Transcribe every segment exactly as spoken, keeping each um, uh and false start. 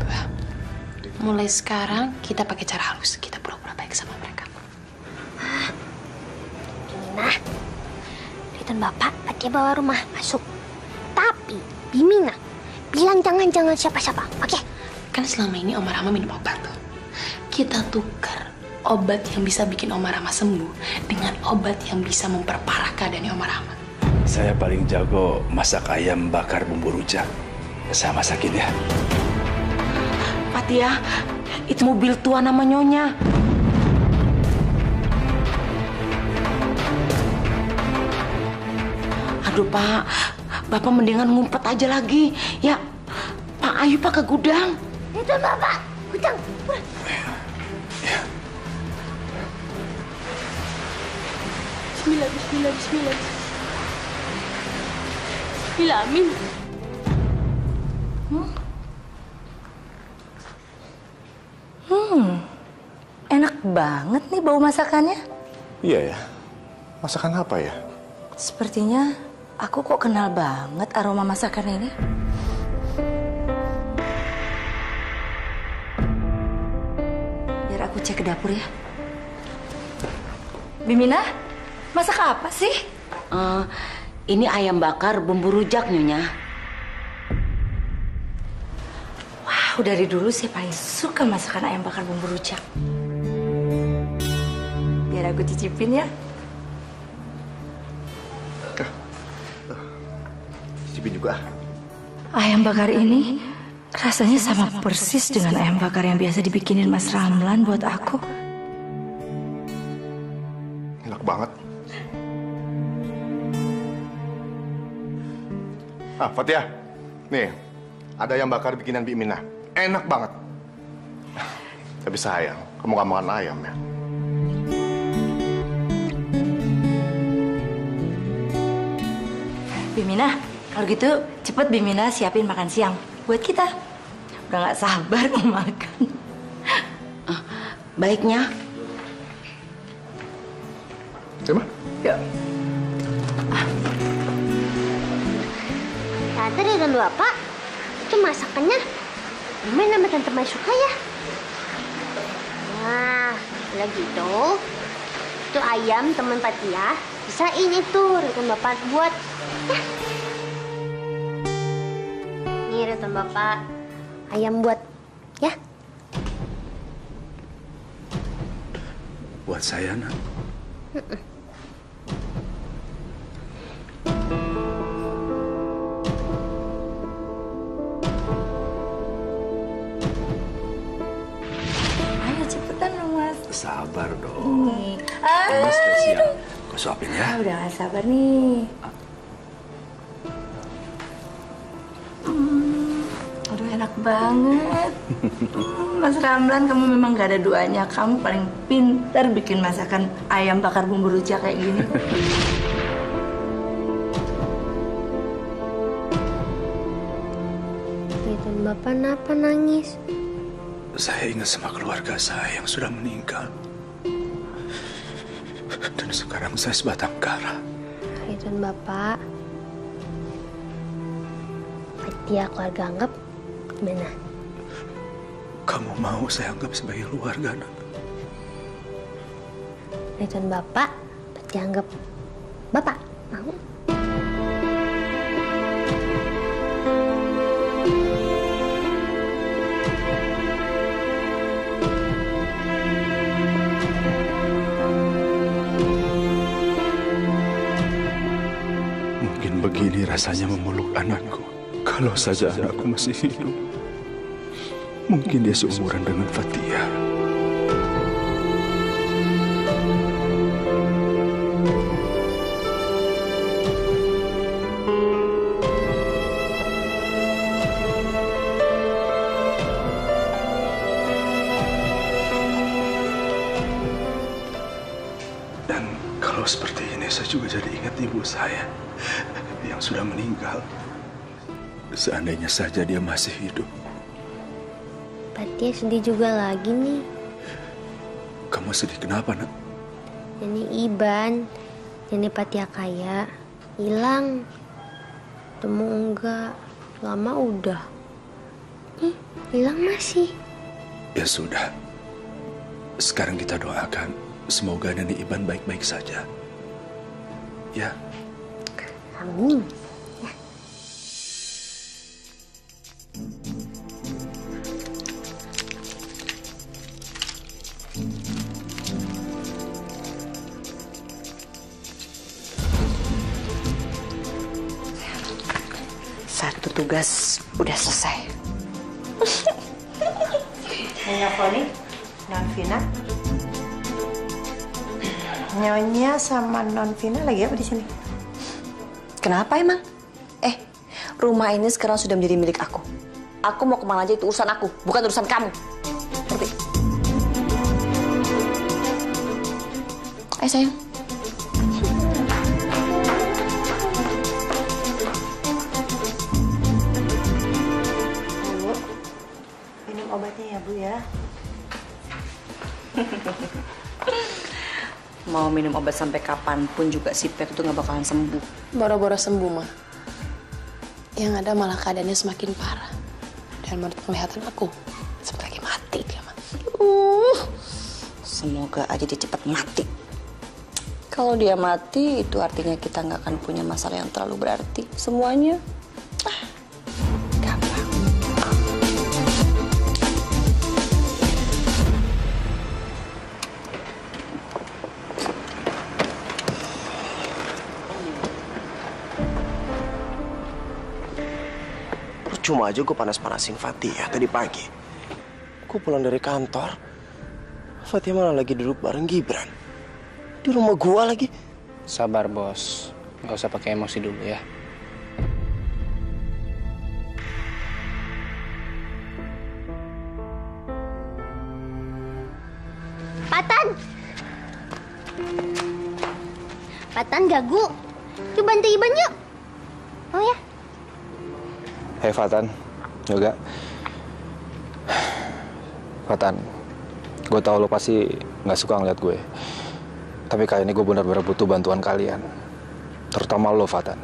Abah. Mulai sekarang kita pakai cara halus. Kita pura-pura baik sama mereka. Nah, Ridwan Bapak, dia bawa rumah masuk. Tapi Bimina bilang jangan-jangan siapa-siapa, oke? Okay? Kan selama ini Oma Rama minum obat tuh. Kita tukar obat yang bisa bikin Oma Rama sembuh dengan obat yang bisa memperparah keadaannya Oma Rama. Saya paling jago masak ayam bakar bumbu rujak. Saya masakin ya. Fatia, itu mobil tua nama Nyonya. Aduh Pak, Bapak mendingan ngumpet aja lagi. Ya, Pak, ayo Pak ke gudang. Itu Bapak, gudang. Ya. Bismillah, bismillah, bismillah. Bismillah, amin. Hmm. Hmm, enak banget nih bau masakannya. Iya ya, masakan apa ya? Sepertinya aku kok kenal banget aroma masakan ini. Biar aku cek ke dapur ya. Bimina, masak apa sih? Uh, ini ayam bakar bumbu rujak Nyonya. Wow, dari dulu saya paling suka masakan ayam bakar bumbu rujak. Biar aku cicipin ya. Cicipin juga. Ayam bakar ini rasanya sama persis dengan ayam bakar yang biasa dibikinin Mas Ramlan buat aku. Enak banget. Ah, Fatia. Nih, ada ayam bakar bikinan Bi Mina. Enak banget. Tapi sayang, kamu gak makan ayam ya? Bimina, kalau gitu cepet Bimina siapin makan siang buat kita. Udah gak sabar mau makan. Uh, baiknya. Coba. Yuk. Tante Ridwan Bapak, itu masakannya Main sama Tante Mai suka ya? Nah, kalau gitu, itu ayam teman Fatia, bisain itu Ridwan Bapak buat. Ya. Nih Ridwan Bapak, ayam buat, ya? Buat saya, Nak. Mm-mm. Sabar dong. Nih. Ah, ini spesial. Kau suapin ya. Ah, udah gak sabar nih. Hmm, aduh enak banget. Hmm, Mas Ramlan, kamu memang gak ada duanya. Kamu paling pintar bikin masakan ayam bakar bumbu rujak kayak gini. Ridwan Bapak kenapa nangis? Saya ingat sama keluarga saya yang sudah meninggal. Dan sekarang saya sebatang kara. Ridwan Bapak, Fatia keluarga anggap gimana? Kamu mau saya anggap sebagai keluarga, Nak? Ridwan Bapak, Fatia anggap Bapak, mau? Begini rasanya memeluk anakku. Kalau saja anakku masih hidup, mungkin dia seumuran dengan Fatia. Dan kalau seperti ini, saya juga jadi ingat ibu saya yang sudah meninggal. Seandainya saja dia masih hidup. Fatia sedih juga lagi nih. Kamu sedih kenapa, Nak? Ini Iban, nenek Fatia kaya, hilang. Temu enggak, lama udah. Ih, bilang masih. Ya sudah. Sekarang kita doakan semoga Nenek Iban baik-baik saja. Ya. Amin. Ya. Satu tugas udah selesai. Nyonya nih, Non Vina. Nyonya sama Non Vina lagi apa di sini? Kenapa emang? Eh, rumah ini sekarang sudah menjadi milik aku. Aku mau kemana aja itu urusan aku, bukan urusan kamu. Ngerti? Ayo sayang. Bu, minum obatnya ya Bu ya. Mau minum obat sampai kapanpun juga si Pep itu nggak bakalan sembuh. Boro-boro sembuh, Ma. Yang ada malah keadaannya semakin parah. Dan menurut penglihatan aku, seperti lagi mati dia, Ma. Uh, semoga aja dia cepat mati. Kalau dia mati, itu artinya kita nggak akan punya masalah yang terlalu berarti. Semuanya, ah, gampang. Cuma aja gue panas-panasin Fatih ya tadi pagi. Gue pulang dari kantor, Fatih malah lagi duduk bareng Gibran. Di rumah gue lagi. Sabar bos, nggak usah pakai emosi dulu ya. Patan! Patan gagu. Yuk bantu Iban yuk. Oh ya? Hei Fatan, juga. Fatan, gue tahu lo pasti nggak suka ngeliat gue. Tapi kali ini gue benar-benar butuh bantuan kalian. Terutama lo, Fatan.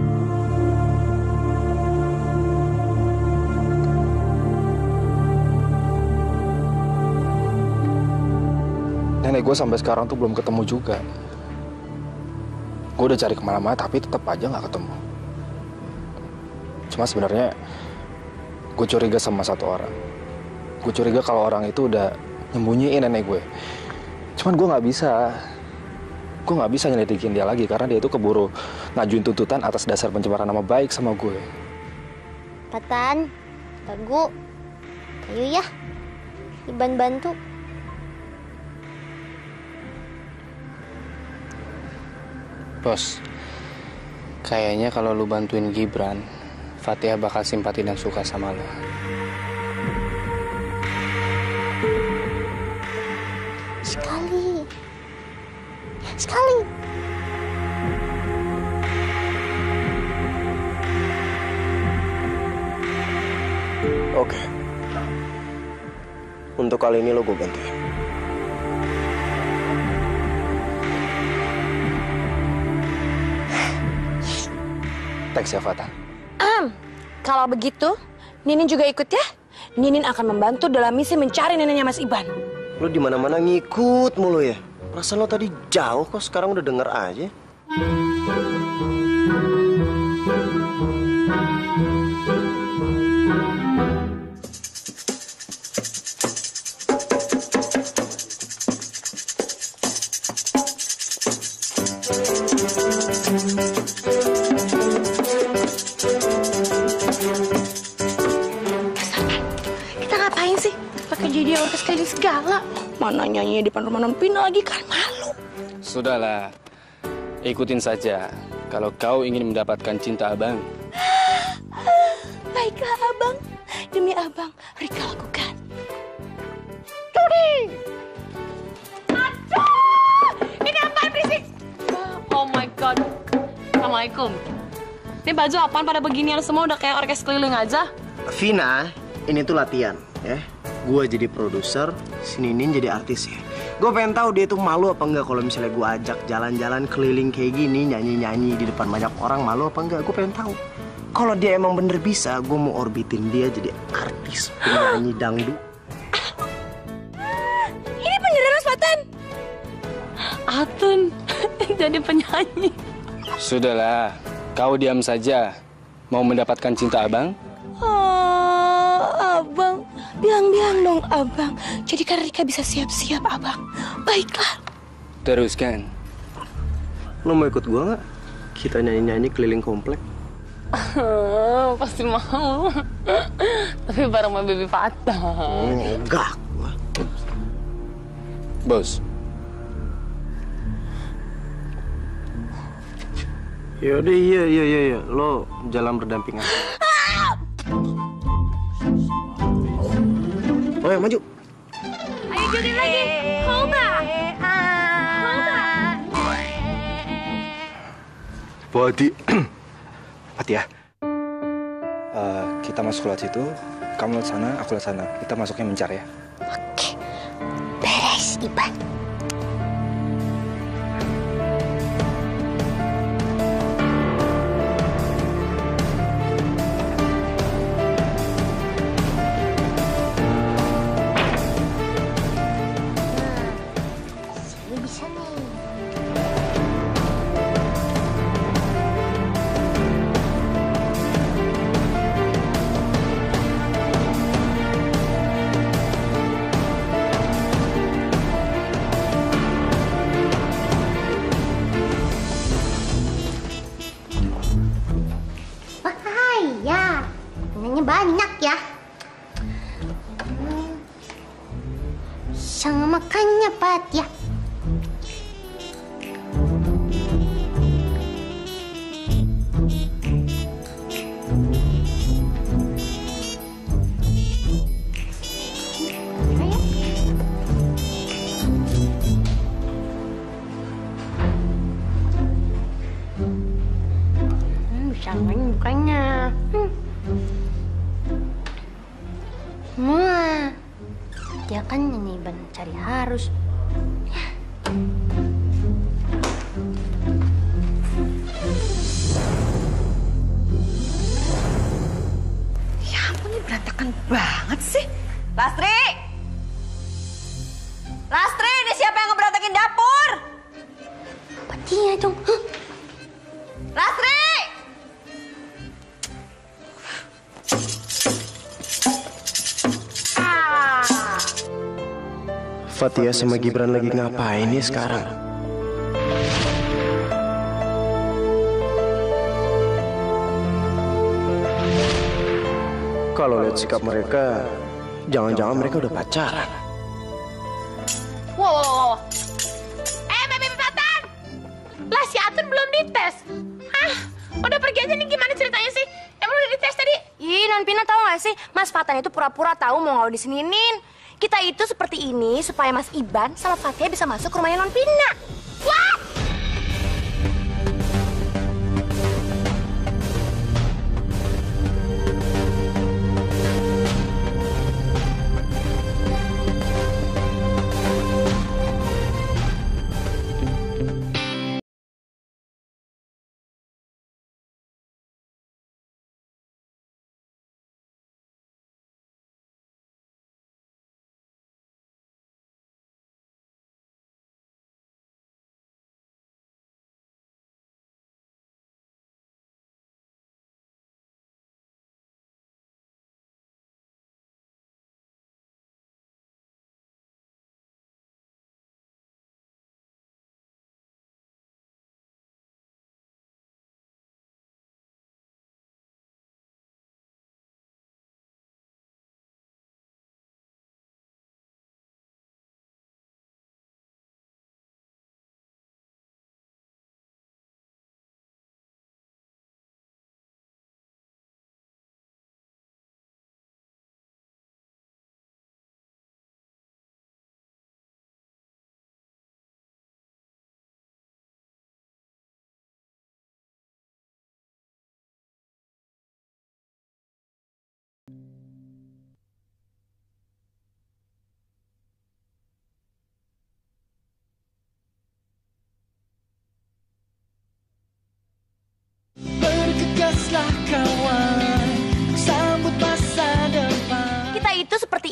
Nenek gue sampai sekarang tuh belum ketemu juga. Gue udah cari kemana-mana tapi tetap aja nggak ketemu. Cuma sebenarnya gue curiga sama satu orang. Gue curiga kalau orang itu udah nyembunyiin nenek gue. Cuman gue nggak bisa, gue nggak bisa nyelidikin dia lagi karena dia itu keburu ngajuin tuntutan atas dasar pencemaran nama baik sama gue. Patan, gagu. Ayo ya, Iban bantu. Bos, kayaknya kalau lu bantuin Gibran, Fatihah bakal simpati dan suka sama lo. Sekali. Sekali. Oke. Untuk kali ini lo gue bantuin. Thanks ya, Fatan. Um, kalau begitu, Ninin juga ikut ya. Ninin akan membantu dalam misi mencari neneknya Mas Iban. Lo di mana-mana ngikut mulu ya. Perasaan lo tadi jauh kok sekarang udah denger aja. Jadi orkes keliling segala. Mana nyanyi di depan rumah Non Vina lagi kan malu. Sudahlah, ikutin saja. Kalau kau ingin mendapatkan cinta abang. Baiklah abang, demi abang, Rika lakukan. Dodi! Aduh! Ini apaan berisik? Oh my god. Assalamualaikum. Ini baju apaan pada beginian semua udah kayak orkes keliling aja? Vina, ini tuh latihan ya. Gue jadi produser, si Ninin jadi artis ya. Gue pengen tahu dia tuh malu apa enggak kalau misalnya gue ajak jalan-jalan keliling kayak gini, nyanyi-nyanyi di depan banyak orang, malu apa enggak? Gue pengen tahu. Kalau dia emang bener bisa, gue mau orbitin dia jadi artis penyanyi dangdut. Ini beneran Mas Fatan? Atun jadi penyanyi. Sudahlah, kau diam saja. Mau mendapatkan cinta abang? Oh, abang. Bilang-bilang dong abang. Jadi kan Rika bisa siap-siap abang. Baiklah. Teruskan. Lo mau ikut gue nggak? Kita nyanyi-nyanyi keliling komplek. Pasti mau. Tapi bareng sama Baby Fatan. Enggak. Bos. Yaudah, iya, iya, iya, iya. Lo jalan berdampingan. Oh ya, maju. Ayo joget lagi. Cobra. Cobra. Pati. Pati ya. Uh, kita masuk lewat situ. Kamu lewat sana, aku lewat sana. Kita masuknya mencar ya. Oke. Beres, Iban. Sini bisa nih. Wah, ya. Bunganya banyak ya. Hmm. Sangat makannya, Pat, ya. Hmm, bisa main bukannya. Hmm. Wah, dia kan ini Iban cari harus. Ya ampun, ini berantakan banget sih. Lastri! Lastri, ini siapa yang ngeberantakin dapur? Apa dia dong? Hah? Lastri! Fatia sama Gibran lagi ngapain nih sekarang? Kalau lihat sikap mereka, jangan-jangan mereka udah pacaran. Wow, wow, wow. Eh, Baby Fatan. Lah, si Atun belum dites. Hah? Udah pergi aja nih, gimana ceritanya sih? Emang udah dites tadi? Ih, Non Pina tahu nggak sih? Mas Fatan itu pura-pura tahu mau ngaudisinin. Kita itu seperti ini supaya Mas Iban sama Fatia bisa masuk ke rumahnya Non Pina. What?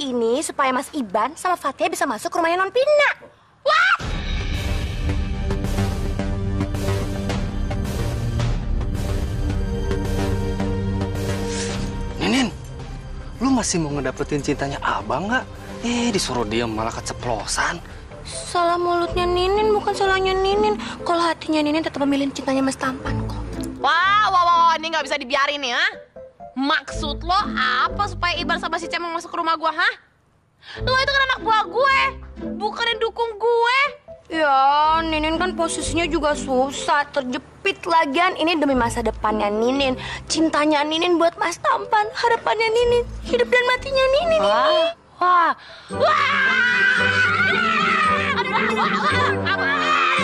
ini supaya Mas Iban sama Fatia bisa masuk ke rumahnya Non Pina. Wah! Ninin, lu masih mau ngedapetin cintanya abang nggak? Eh, disuruh diam malah keceplosan. Salah mulutnya Ninin, bukan salahnya Ninin. Kalau hatinya Ninin tetap memilih cintanya Mas Tampan kok. Wah, wah, wah, wah, ini nggak bisa dibiarin nih, ha? Maksud lo apa supaya Iban sama si Cemong masuk ke rumah gua, ha? Lo itu kan anak buah gue, bukan yang dukung gue. Ya, Ninin kan posisinya juga susah, terjepit lagian. Ini demi masa depannya Ninin, cintanya Ninin buat Mas Tampan, harapannya Ninin, hidup dan matinya Ninin. Wah, wah, wah, aduh, wah, wah, wah, wah.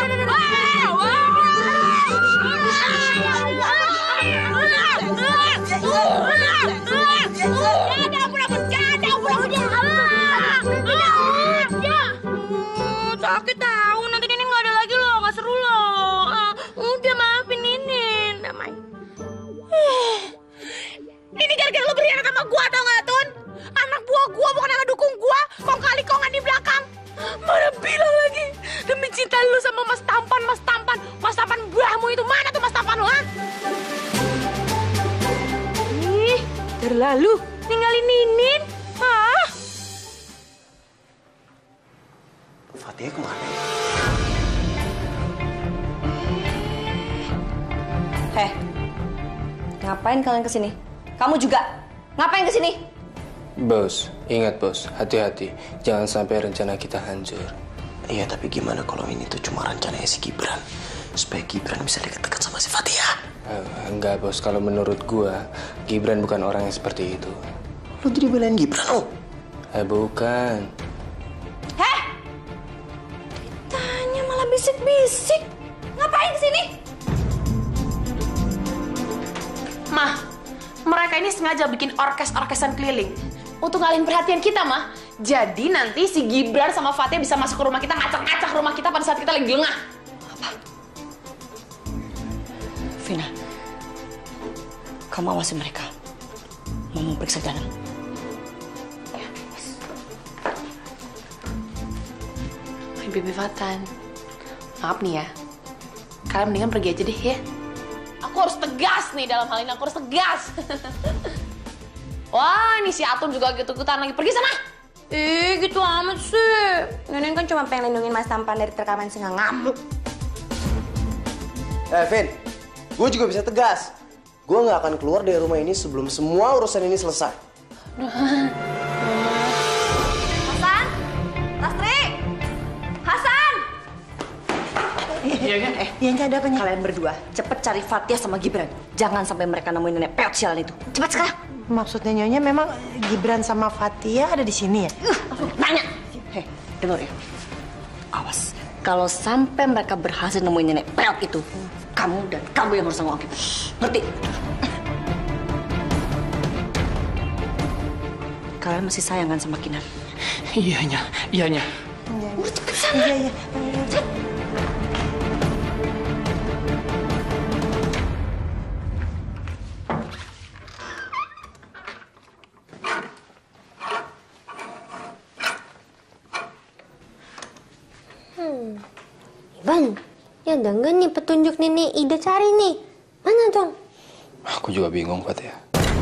Sakit tahu, nanti Ninin nggak ada lagi loh, nggak seru loh. Uh, udah maafin Ninin, damai. Ini gara-gara lo berkhianat sama gua, tau gak, Tun? Anak buah gua bukan anak dukung gua, kong kali kongan di belakang. Mana bilang lagi, demi cinta lu sama Mas Tampan, Mas Tampan, Mas Tampan buahmu itu, mana tuh Mas Tampan lu, ha? Ih, terlalu ninggalin Ninin, hah? Fatia kemana? Heh, ngapain kalian kesini? Kamu juga? Ngapain kesini? Bos, ingat bos, hati-hati. Jangan sampai rencana kita hancur. Iya, tapi gimana kalau ini tuh cuma rencananya si Gibran? Supaya Gibran bisa dekat-dekat sama si Fatia. Uh, enggak bos, kalau menurut gua, Gibran bukan orang yang seperti itu. Lu jadi belain Gibran, oh? Eh, bukan. Heh, ditanya malah bisik-bisik. Ngapain kesini? Mah, mereka ini sengaja bikin orkes-orkesan keliling untuk ngalihin perhatian kita, Mah. Jadi nanti si Gibran sama Fatia bisa masuk ke rumah kita, ngacak-ngacak rumah kita pada saat kita lagi lengah. Apa? Vina, kamu awasi mereka. Mau memeriksa dalam. Ya. Hai, Bibi Fatan. Maaf nih ya. Kalian mendingan pergi aja deh ya. Aku harus tegas nih dalam hal ini, aku harus tegas. Wah, ini si Atun juga gitu-gituan lagi. Pergi sana. Ih, gitu amat sih. Ninin kan cuma pengen lindungin Mas Tampan dari terkaman singa ngamuk. Eh, Vin, gue juga bisa tegas. Gue nggak akan keluar dari rumah ini sebelum semua urusan ini selesai. Hasan, Lastri, Hasan. Iya kan? Eh, Iya, nggak ada apa-apa. kalian berdua cepet cari Fatia sama Gibran. Jangan sampai mereka nemuin nenek peot sialan itu. Cepet sekarang. Maksudnya Nyonya memang Gibran sama Fatia ada di sini ya? Uh, nanya. Hei, dengar ya. Awas. Kalau sampai mereka berhasil nemuin nenek peot itu, kamu dan kamu yang harus tanggung akibat. Ngerti? Kalian masih sayang kan sama Kinar? Iyanya, iyanya. Udah cepet sana. Iya, iya. Bang, ya ada nggak nih petunjuk Nenek Ida cari nih? Mana dong? Aku juga bingung, Fatia.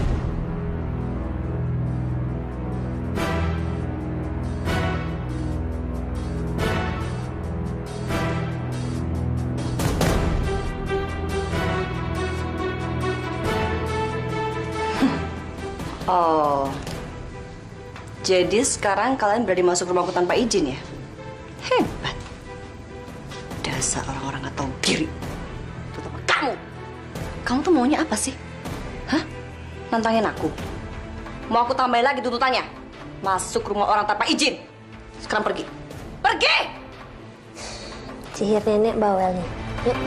Oh, jadi sekarang kalian berani masuk rumahku tanpa izin ya? Hebat. Dasar orang-orang gak tahu diri. Terutama kamu. Kamu tuh maunya apa sih? Hah? Nantangin aku? Mau aku tambahin lagi tuntutannya? Masuk rumah orang tanpa izin. Sekarang pergi. Pergi! Sihir nenek bawel nih. Yuk.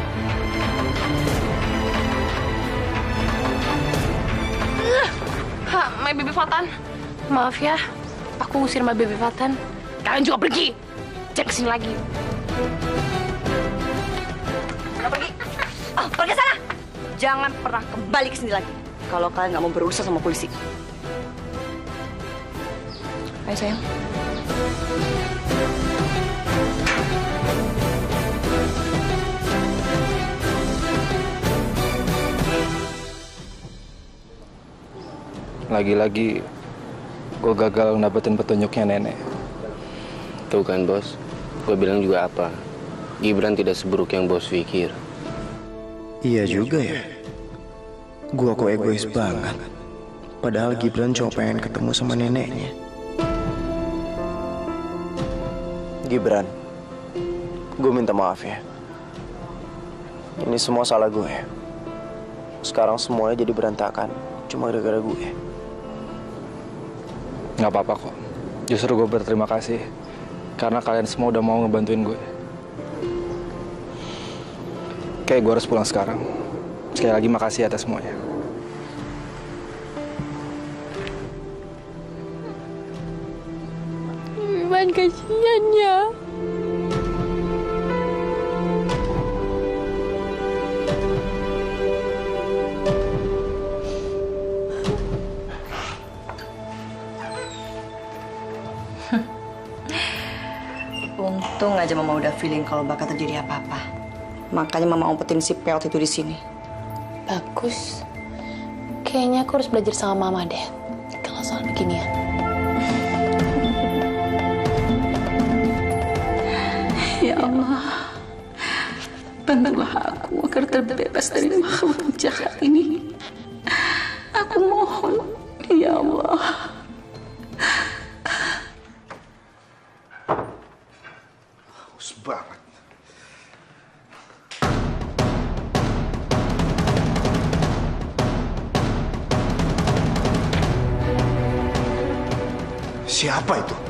Ha, My Baby Fatan. Maaf ya, aku ngusir My Baby Fatan. Kalian juga pergi. Jangan kesini lagi. Udah pergi. Oh, pergi sana. Jangan pernah kembali ke sini lagi. Kalau kalian nggak mau berurusan sama polisi. Ayo sayang. Lagi-lagi gue gagal dapetin petunjuknya nenek. Tuh kan bos, gue bilang juga apa, Gibran tidak seburuk yang bos pikir. Iya juga ya. Gua kok egois banget. Padahal Gibran cuma pengen ketemu sama neneknya. Gibran, gue minta maaf ya. Ini semua salah gue. Sekarang semuanya jadi berantakan cuma gara-gara gue. Nggak apa-apa kok. Justru gue berterima kasih karena kalian semua udah mau ngebantuin gue. Kayak gue harus pulang sekarang. Sekali lagi makasih atas semuanya. Gimana kasihan ya. Untung aja Mama udah feeling kalau bakal terjadi apa-apa. Makanya Mama umpetin si peot itu di sini. Bagus. Kayaknya aku harus belajar sama Mama deh. Kalau soal beginian. Ya Allah, bantulah aku agar terbebas dari makhluk jahat ini. Aku mohon, ya Allah. Haus banget. Siapa itu?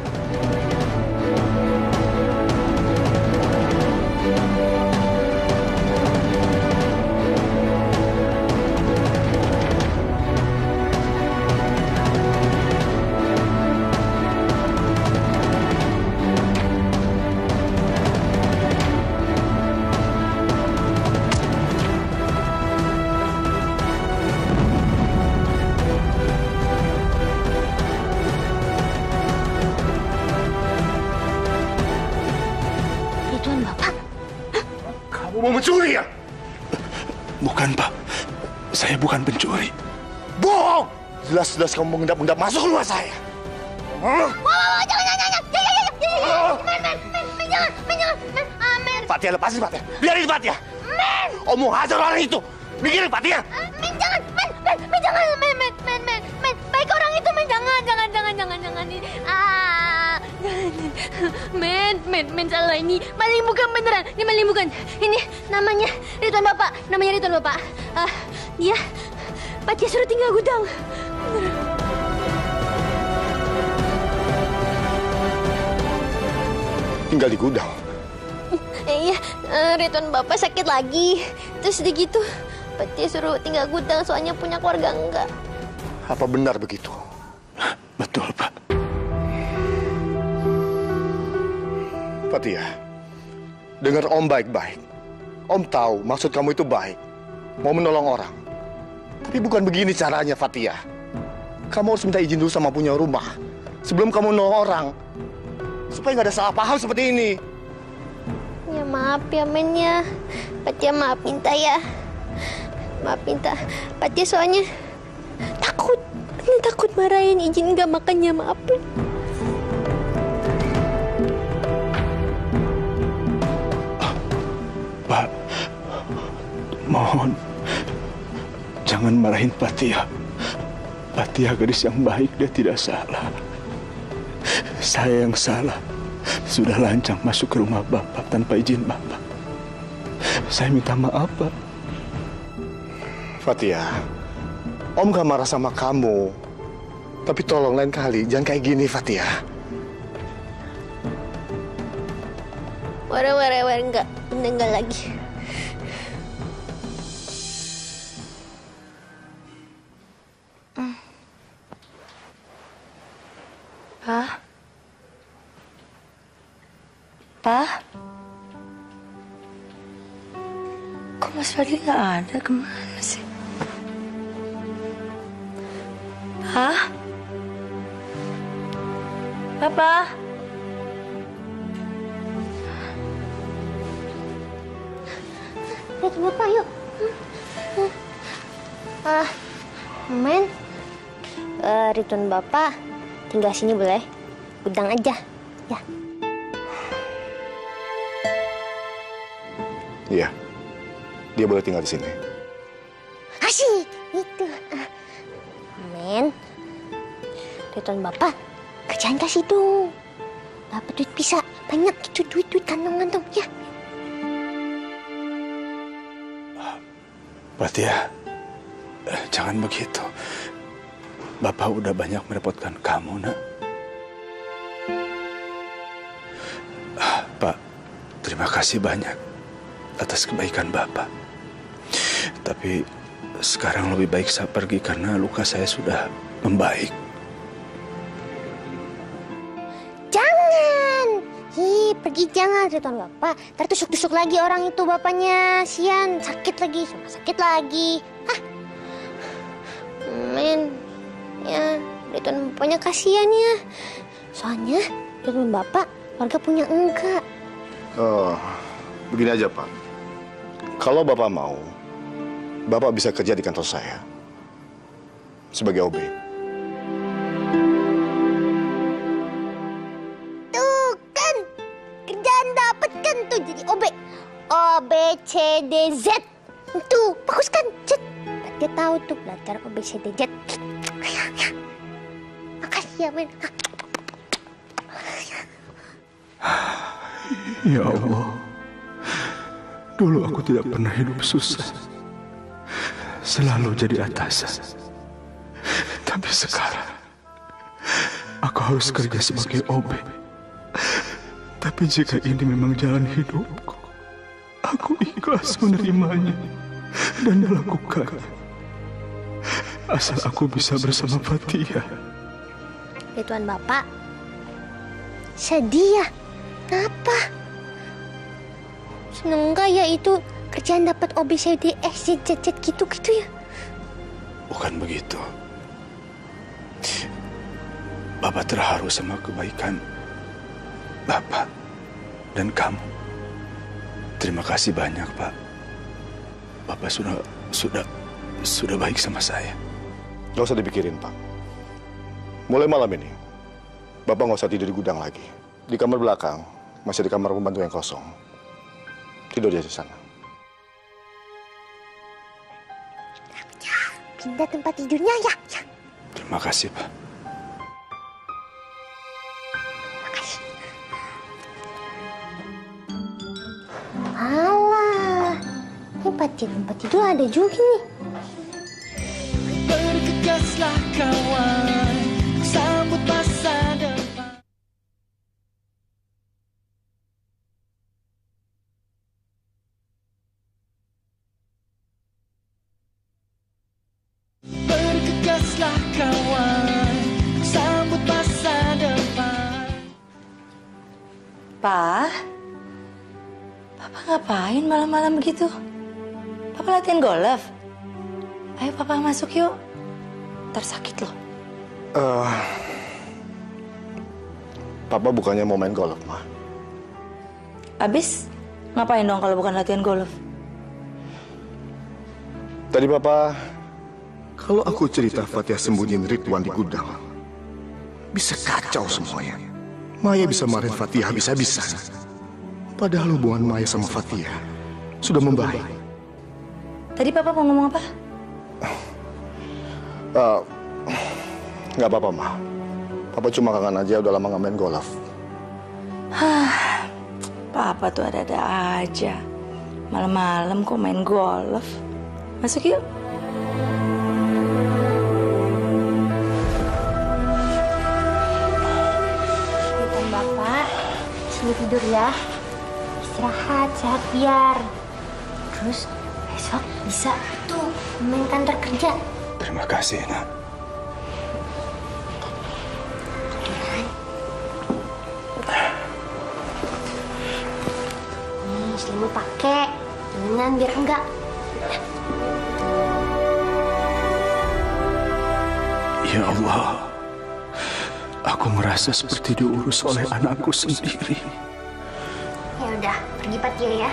Mau mencuri ya? Bukan, Pak. Saya bukan pencuri. Bohong! Jelas-jelas kamu mengendap-endap masuk rumah saya. Hah? Wow, wow, jangan, jangan, jangan, jangan, jangan, men, men, men, men, jangan, men, jangan, men, ah, men. Fatia, lepasin Fatia. Biarin Fatia. Men. Om mau hajar orang itu. Bikirin Fatia. Men, jangan, men, men, men, jangan, men, men, men, men, men, baik orang itu, men, jangan, jangan, jangan, jangan, jangan, ah, men, men, men, salah ini, maling bukan beneran, ini maling bukan, ini namanya Ridwan Bapak, namanya Ridwan Bapak, ah, dia, Fatia suruh tinggal gudang, beneran. Tinggal di gudang. Eh, iya, uh, Ridwan Bapak sakit lagi. Terus udah gitu, Fatia suruh tinggal gudang soalnya punya keluarga enggak. Apa benar begitu? Betul, Pak. Fatia, dengar Om baik-baik. Om tahu maksud kamu itu baik. Mau menolong orang. Tapi bukan begini caranya, Fatia. Kamu harus minta izin dulu sama punya rumah. Sebelum kamu menolong orang. Supaya nggak ada salah paham seperti ini. Ya maaf ya, men ya. Fatia maaf minta ya. Maaf minta. Fatia soalnya takut. Ini takut marahin, izin nggak makanya maafin. Pak, mohon jangan marahin Fatia. Fatia gadis yang baik, dia tidak salah. Saya yang salah. Sudah lancang masuk ke rumah Bapak tanpa izin Bapak. Saya minta maaf, Pak. Fatia, Om gak marah sama kamu. Tapi tolong lain kali, jangan kayak gini, Fatia. Wara, wara, wara, enggak. Enggak lagi. Pak? Pak? Kok Mas Fadli nggak ada? Kemana sih? Pak? Papa. Lihat Bapak, yuk. Ah, Men. Uh, Ridwan Bapak tinggal sini boleh? Gudang aja, ya. Iya, dia boleh tinggal di sini. Asyik, itu. Men, Ridwan Bapak kerjaan kasih dong. Dapat duit bisa banyak gitu, duit-duit kantong-kantong, ya. Fatia, jangan begitu. Bapak udah banyak merepotkan kamu, nak. Pak, terima kasih banyak atas kebaikan Bapak. Tapi sekarang lebih baik saya pergi karena luka saya sudah membaik. Jangan! Hi, pergi jangan, Ridwan Bapak. Ntar tusuk-tusuk lagi orang itu bapaknya. Sian, sakit lagi, sama sakit lagi. Hah? Men, ya, Ridwan Bapaknya kasihan ya. Soalnya Ridwan Bapak warga punya enggak. Oh, begini aja Pak. Kalau Bapak mau, Bapak bisa kerja di kantor saya sebagai O B. Tuh kan, kerjaan dapat kan tuh jadi O B. O B C D Z. Tuh, bagus kan? Cet. Dia tahu tuh belajar O B C D Z. Makasih ya, Men. Ya Allah, dulu aku tidak pernah hidup susah, selalu jadi atasan. Tapi sekarang, aku harus kerja sebagai O B. Tapi jika ini memang jalan hidupku, aku ikhlas menerimanya dan melakukannya. Asal aku bisa bersama Fatia. Ridwan Bapak, sedih ya? Kenapa? Seneng nggak ya itu kerjaan dapat O B C D X Y Z Z gitu-gitu ya? Bukan begitu. Bapak terharu sama kebaikan Bapak dan kamu. Terima kasih banyak, Pak. Bapak sudah sudah sudah baik sama saya. Gak usah dipikirin, Pak. Mulai malam ini, Bapak nggak usah tidur di gudang lagi. Di kamar belakang, masih di kamar pembantu yang kosong. Tidur di sana. Pindah tempat tidurnya ya. ya. Terima kasih, Pak. Makasih. Alah, ini tempat tempat tidur ada juga nih. Bergegaslah kawan, sambut masa depan. Bergegaslah kawan, sambut masa depan. Pa, Papa ngapain malam-malam begitu? Papa latihan golf. Ayo Papa masuk yuk. Ntar sakit loh. Uh, Papa bukannya mau main golf, Ma. Abis ngapain dong kalau bukan latihan golf? Tadi Papa, kalau aku cerita Fatia sembunyiin Ridwan di gudang, bisa kacau semuanya. Maya bisa marahin Fatia habis-habisan. Padahal hubungan Maya sama Fatia sudah membaik. Tadi Papa mau ngomong apa? Uh, nggak apa-apa, Ma. Papa cuma kangen aja, udah lama nggak main golf. Hah, Papa tuh ada-ada aja. Malam-malam kok main golf. Masuk yuk. Ridwan Bapak, sini tidur ya. Istirahat, sehat biar. Terus besok bisa tuh main kantor kerja. Terima kasih, Nak. Nih, selimut pakai. Jangan biar enggak. Ya Allah, Aku merasa seperti diurus oleh anakku sendiri. Ya udah, pergi Patia ya.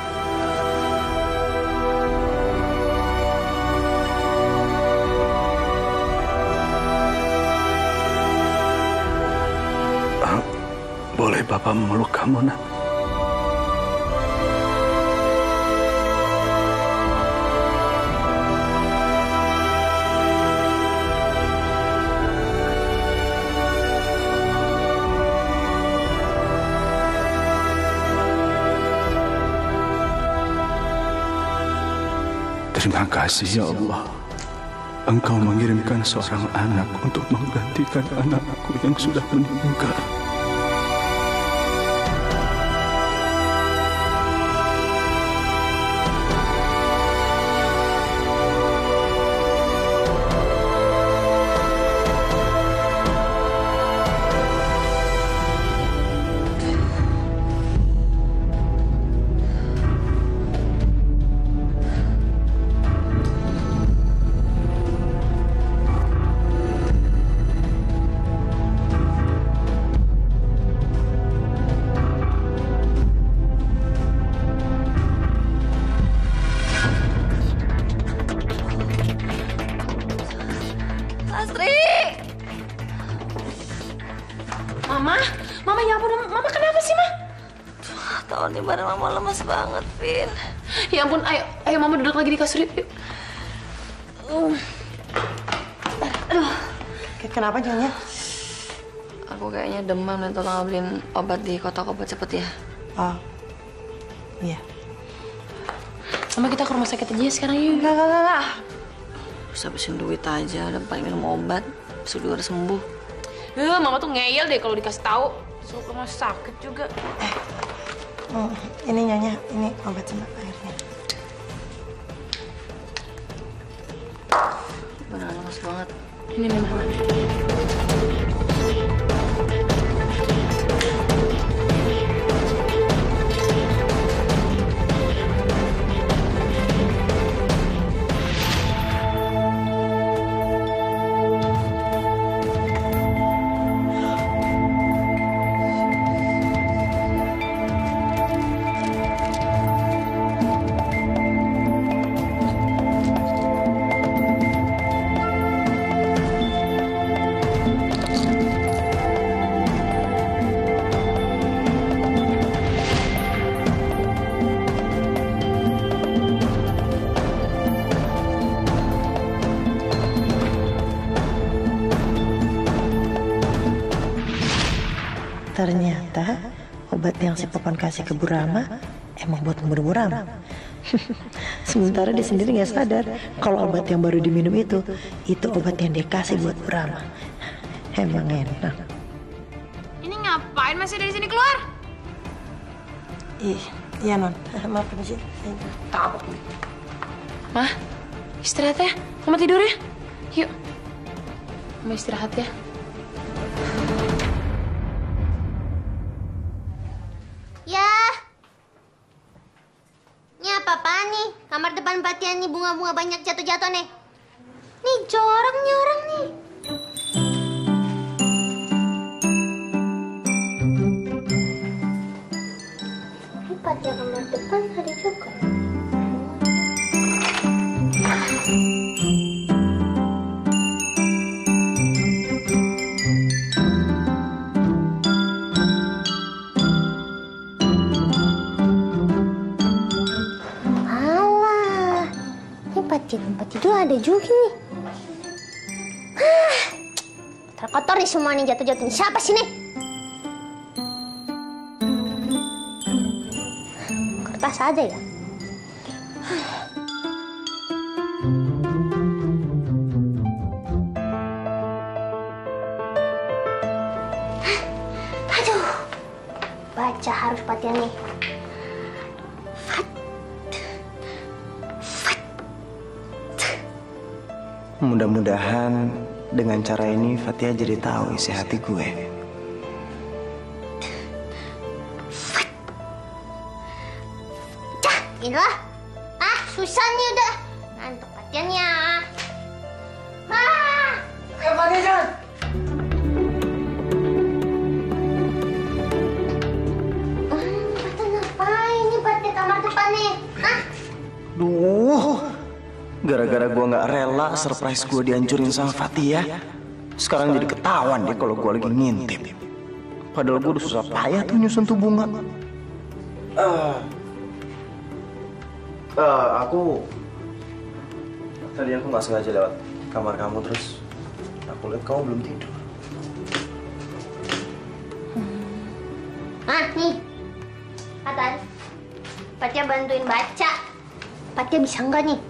Ah, boleh Bapak memeluk kamu, Nak? Terima kasih ya Allah. Engkau mengirimkan seorang anak untuk menggantikan anakku yang sudah meninggal. Mama, Mama ya ampun, Mama kenapa sih, Ma? Tahu nih badan Mama lemas banget, Vin. Ya ampun, ayo, ayo Mama duduk lagi di kasur yuk. Uh. Aduh. Kenapa Nyonya? Aku kayaknya demam dan tolong beliin obat di kotak obat cepet ya. Oh, iya. Mama kita ke rumah sakit aja sekarang yuk. Enggak, enggak, enggak. Terus habisin duit aja, udah paling minum obat. Besok juga udah sembuh. Eh, Mama tuh ngeyel deh kalau dikasih tahu. Suruh ke rumah sakit juga. Eh, oh, ini Nyonya, ini obat sama airnya. Beneran lemas banget. Ini nih, Mama. Ternyata obat yang si Papan kasih ke Bu Rama emang buat membunuh Bu Rama. Sementara dia sendiri nggak sadar kalau obat yang baru diminum itu itu obat yang dia kasih buat Bu Rama. Emang enak. Ini ngapain masih dari sini keluar? Ih, iya Non. Maaf permisi. Tabok nih. Mah, istirahat ya. Mama tidur ya. Yuk. Mama istirahat ya. Ya. Ini apa-apaan nih? Kamar depan Patian nih bunga-bunga banyak jatuh-jatuh nih. Nih jorang nih orang nih. Ini Patian kamar depan ada juga. Tempat tidur ada juga nih. Ah, terkotor nih semua nih jatuh-jatuh. Siapa sih nih? Kertas aja ya. Aduh, baca harus Patian nih. Mudah-mudahan dengan cara ini Fatia jadi tahu isi hati gue. Cah, inilah. Ah, susah nih udah. Ngantuk Patiannya. Ah. Eh, Fatia jangan. Duh, gara-gara gue nggak rela surprise gue dihancurin sama Fatia, sekarang jadi ketahuan deh kalau gue lagi ngintip. Padahal gue udah susah payah tuh nyusun tuh bunga. Uh, uh, aku tadi aku nggak sengaja lewat kamar kamu, terus aku lihat kamu belum tidur. Ah, nih. Atan. Fatia bantuin baca. Fatia bisa nggak nih?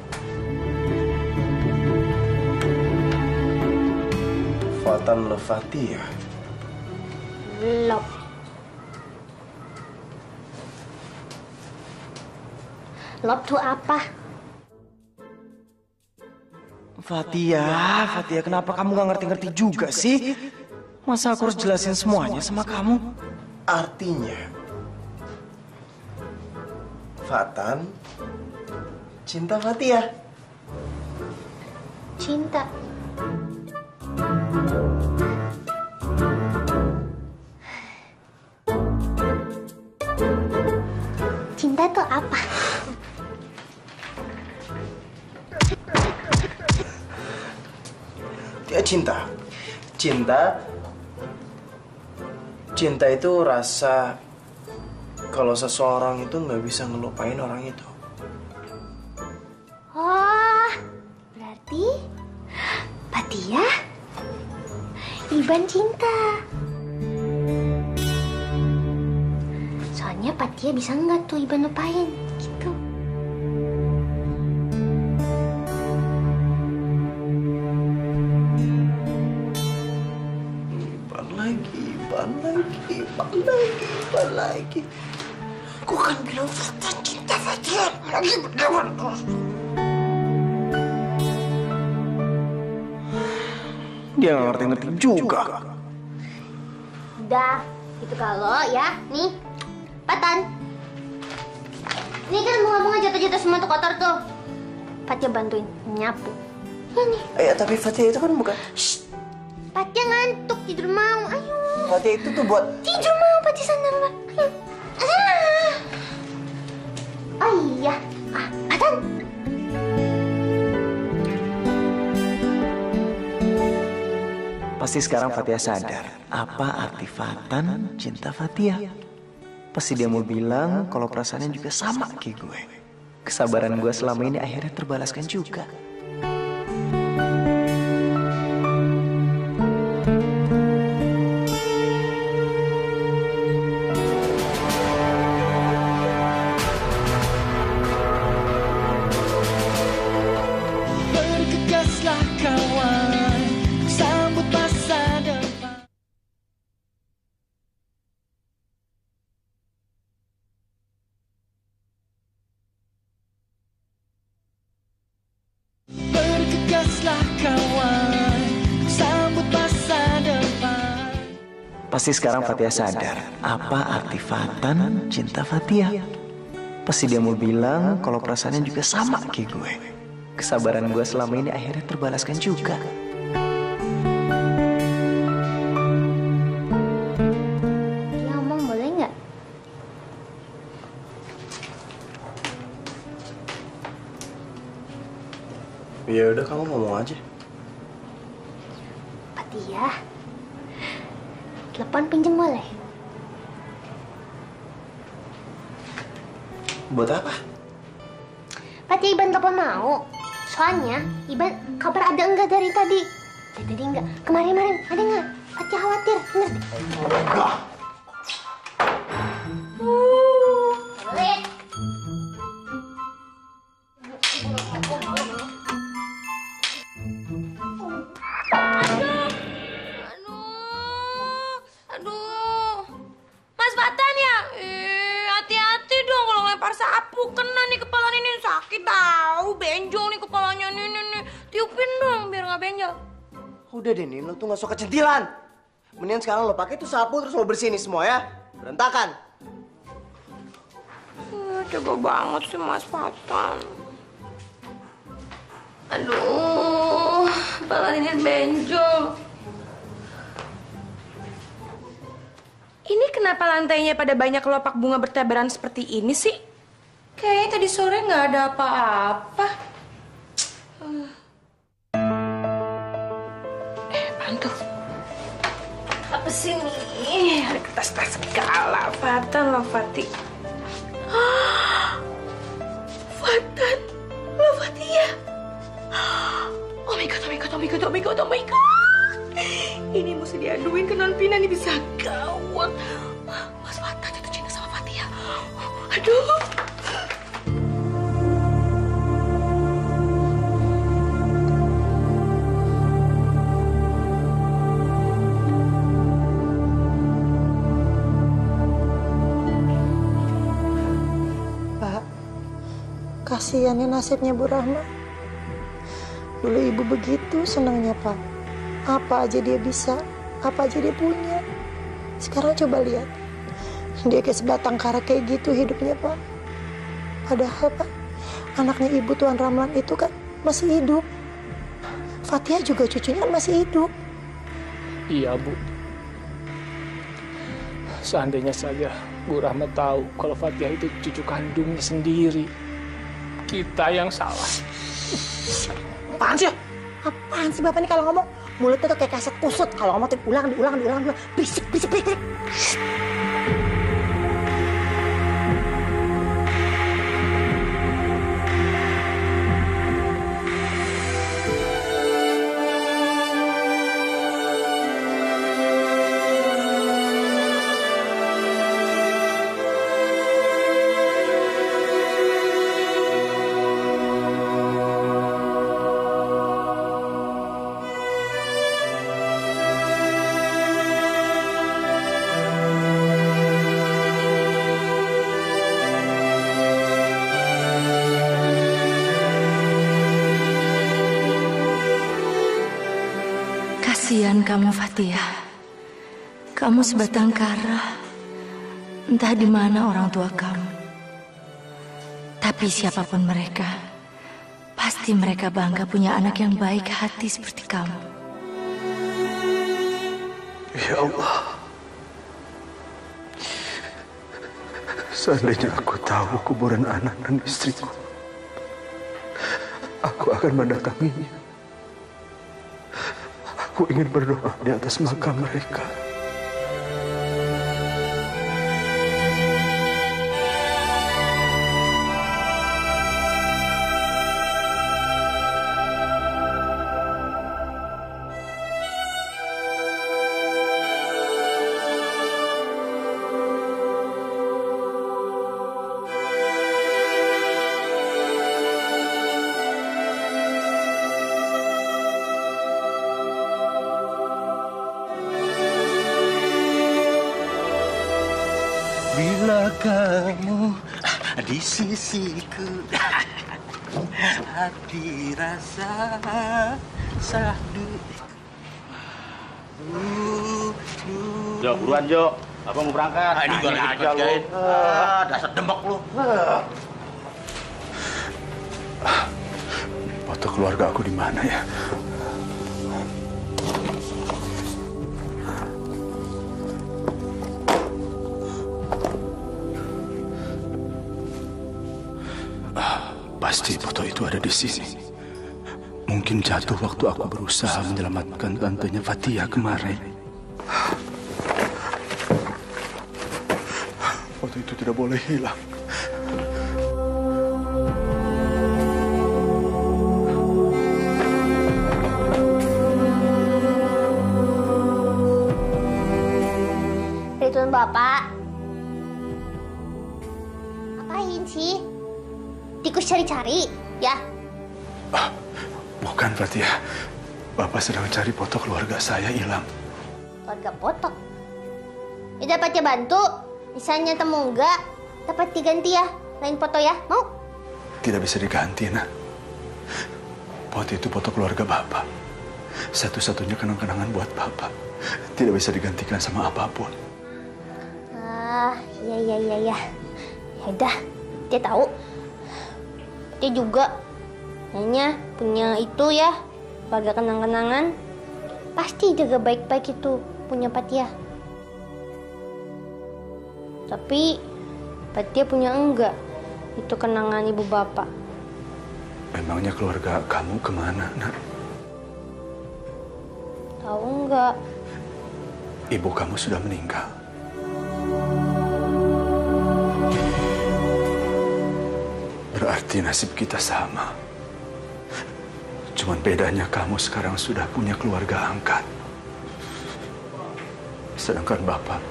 Fatan le Fatia. Lop. Lop tuh apa? Fatia, Fatia, kenapa kamu gak ngerti-ngerti juga sih? Masa aku harus jelasin semuanya sama kamu? Artinya, Fatan cinta Fatia. Cinta. Cinta tuh apa? Ya, cinta. Cinta. Cinta itu rasa kalau seseorang itu nggak bisa ngelupain orang itu. Oh, berarti Fatia Iban cinta. Soalnya Fatia bisa nggak tuh Iban lupain gitu. Iban lagi, Iban lagi, Iban lagi, Iban lagi. Aku kan bilang Fatan cinta Fatia lagi berdewan terus. Dia nggak ngerti-ngerti juga. Udah, itu kalau ya, nih, Fatan. Ini kan bunga-bunga jatuh-jatuh semua tuh kotor tuh. Fatia bantuin nyapu. Ya nih. Eh, tapi Fatia itu kan bukan. Shh. Fatia ngantuk, tidur mau. Ayo. Fatia itu tuh buat. Tidur mau, Fatia sana. Ayo. Ah. Oh iya. Ah, Fatan. Pasti sekarang Fatia sadar apa arti Fatan cinta Fatia. Pasti dia mau bilang kalau perasaannya juga sama kayak gue. Kesabaran gue selama ini akhirnya terbalaskan juga. Bergegaslah kawan, sambut masa depan. Bergegaslah kawan, sambut masa depan. Pasti sekarang Fatia sadar apa arti Fatan cinta Fatia. Pasti dia mau bilang kalau perasaannya juga sama kayak gue. Kesabaran gue selama ini akhirnya terbalaskan juga. Ya omong boleh nggak? Ya udah, kamu ngomong aja. Fatia, telepon pinjem boleh? Buat apa? Fatia Iban telepon mau. Soalnya Iban kabar ada enggak dari tadi? Dari tadi enggak. Kemarin-kemarin ada enggak? Fatia khawatir. Bener deh. Enggak. Uh, boleh. Aduh, Mas Fatan ya? Eh, hati-hati dong kalau lempar sapu, kena nih kepala Ninin, sakit tahu, benjol nih kepalanya Ninin nih. Tiupin dong biar nggak benjol. Udah deh, Nin, lo tuh nggak suka kecentilan. Mendingan sekarang lo pakai tuh sapu terus lo bersihin nih semua ya, berantakan. Eh, coba banget sih Mas Fatan. Aduh, kepala Ninin benjol. Ini kenapa lantainya pada banyak kelopak bunga bertebaran seperti ini sih? Kayaknya tadi sore nggak ada apa-apa. Eh, apaan tuh? Apa sih nih? Ada kertas-kertas segala. Fatan loh, Fatih. Fatan, loh Fatia. Oh my god, oh my god, oh my god, oh my god, oh my god. Ini mesti diaduin ke non Pina, ini bisa gawat. Mas Fatan jatuh cinta sama Fatia. Aduh. Kasihan ya nasibnya Bu Rahma. Dulu ibu begitu senangnya Pak. Apa aja dia bisa, apa aja dia punya. Sekarang coba lihat, dia kayak sebatang kara kayak gitu hidupnya Pak. Padahal Pak, anaknya ibu Tuan Ramlan itu kan masih hidup. Fatia juga cucunya kan masih hidup. Iya Bu. Seandainya saja Bu Rahma tahu kalau Fatia itu cucu kandungnya sendiri. Kita yang salah. Apaan sih? Apaan sih Bapak ini kalau ngomong? Mulutnya tuh kayak kaset kusut. Kalau ngomong tuh diulang, diulang, diulang, diulang. Berisik, berisik, berisik. Kasihan kamu Fatia. Kamu sebatang kara. Entah di mana orang tua kamu. Tapi siapapun mereka, pasti mereka bangga punya anak yang baik hati seperti kamu. Ya Allah. Seandainya aku tahu kuburan anak dan istriku, aku akan mendatanginya. Aku ingin berdoa di atas makam mereka. Bila kamu di sisiku, hati rasa sahdu. Jo, buruan Jo. Apa mau berangkat? Ah, ini gua lagi aja lu. Ah, dasar demek lu. Foto keluarga aku di mana ya? Pasti foto itu ada di sini. Mungkin jatuh waktu aku berusaha menyelamatkan tantenya Fatia kemarin. Foto itu tidak boleh hilang. Ridwan Bapak. Apain sih? Tikus cari-cari, ya? Ah, bukan Fatia. Bapak sedang cari foto keluarga saya hilang. Keluarga foto? Ya dapat ya bantu. Misalnya temu enggak, dapat diganti ya. Lain foto ya, mau? Tidak bisa diganti, nak. Foto itu foto keluarga Bapak. Satu-satunya kenang-kenangan buat Bapak. Tidak bisa digantikan sama apapun. Ah, iya, iya, iya, iya. Ya udah, dia tahu. Dia juga kayaknya punya itu ya, keluarga kenang-kenangan. Pasti jaga baik-baik itu punya Fatia. Tapi Fatia punya enggak. Itu kenangan ibu bapak. Memangnya keluarga kamu kemana, nak? Tahu nggak? Ibu kamu sudah meninggal. Berarti nasib kita sama. Cuman bedanya kamu sekarang sudah punya keluarga angkat. Sedangkan Bapak,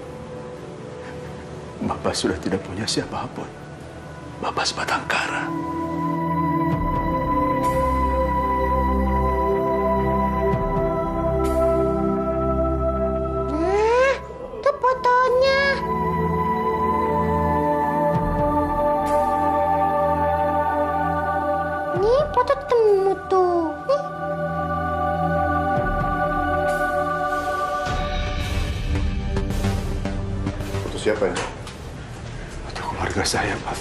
Bapak sudah tidak punya siapapun. Bapak sebatang kara. Nah, itu fotonya. Nih, foto temu tuh. Nih. Foto siapa ini? Foto keluarga saya, Pak.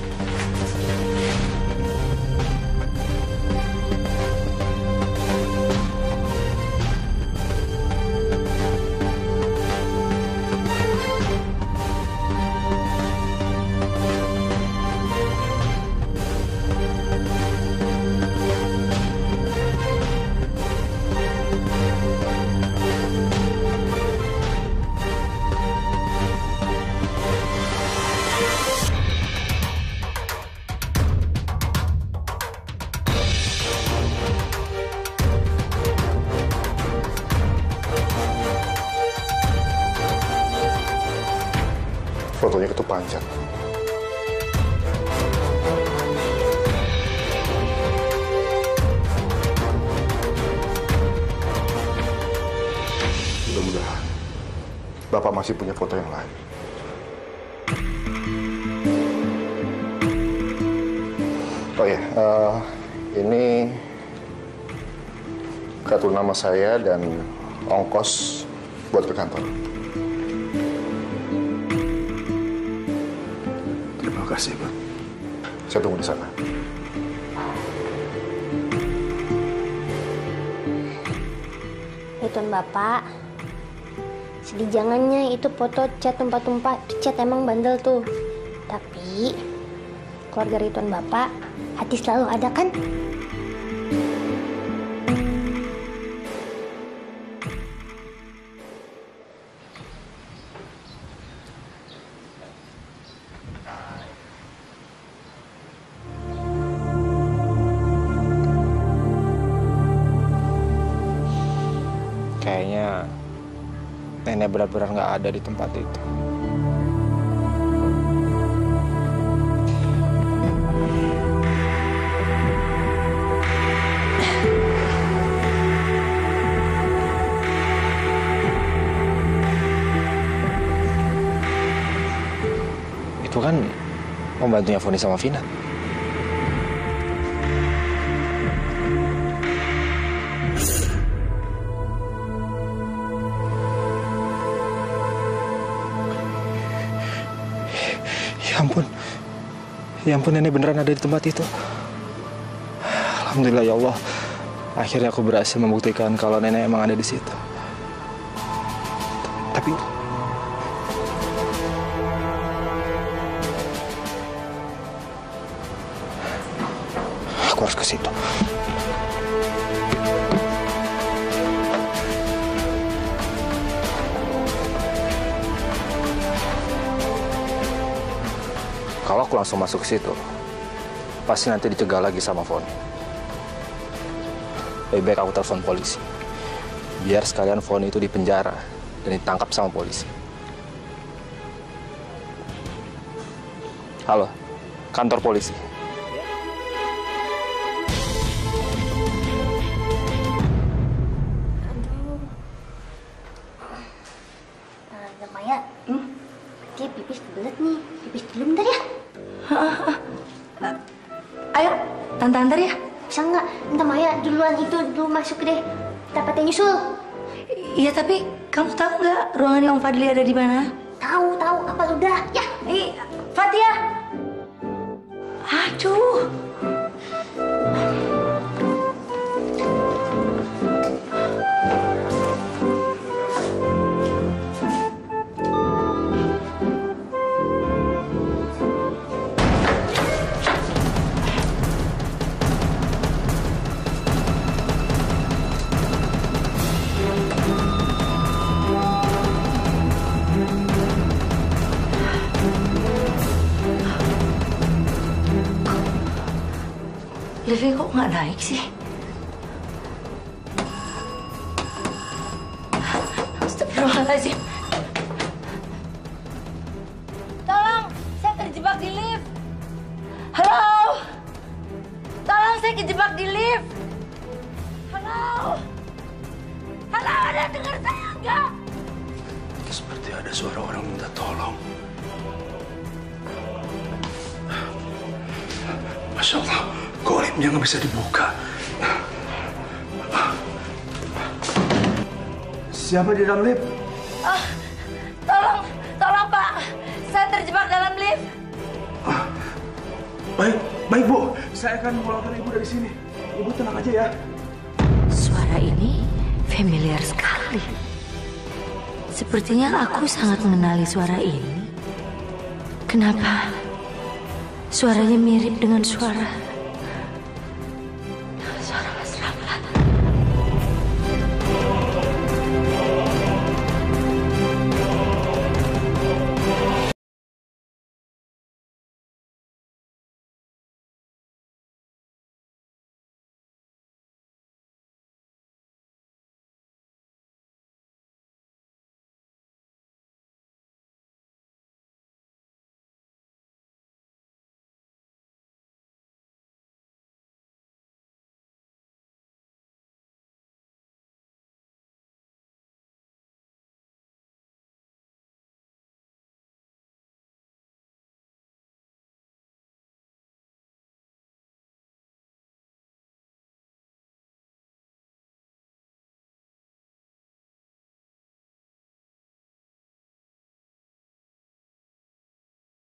Fotonya ketupanjang. Mudah-mudahan Bapak masih punya foto yang lain. Oh ya, uh, ini kartu nama saya dan ongkos buat ke kantor. Terima kasih, Pak. Saya tunggu di sana. Ya Tuan Bapak, sedih jangannya itu foto cat tumpah-tumpah. Cat emang bandel tuh. Tapi keluarga Rituan Bapak hati selalu ada kan? Kayaknya nenek benar-benar nggak ada di tempat itu. Itu kan pembantunya Foni sama Vina. Ya ampun, ya ampun nenek beneran ada di tempat itu. Alhamdulillah ya Allah, akhirnya aku berhasil membuktikan kalau nenek emang ada di situ. Tapi aku harus ke situ. Kalau aku langsung masuk ke situ, pasti nanti dicegah lagi sama Foni. Lebih baik aku telepon polisi. Biar sekalian Foni itu dipenjara dan ditangkap sama polisi. Halo, kantor polisi. Tante Maya, hmm? Dia pipis kebelet nih. Pipis dulu bentar ya. Ayo, Tante antar ya. Bisa nggak? Tante Maya duluan itu dulu masuk deh. Dapatnya nyusul. Iya, tapi kamu tahu nggak ruangannya Om Fadli ada di mana? Tahu, tahu. Apa udah? Ya. Eh, Fatia. Aduh. liftnya kok nggak naik sih? Astagfirullahaladzim. Tolong, saya terjebak di lift. Halo? Tolong, saya kejebak di lift. Halo? Halo, ada dengar saya enggak? Seperti ada suara orang minta tolong. Masya Allah, kok liftnya nggak bisa dibuka? Siapa di dalam lift? Ah, tolong, tolong Pak, saya terjebak dalam lift. Ah, baik, baik Bu, saya akan mengeluarkan Ibu dari sini. Ibu tenang aja ya. Suara ini familiar sekali. Sepertinya aku sangat mengenali suara ini. Kenapa? Suaranya mirip dengan suara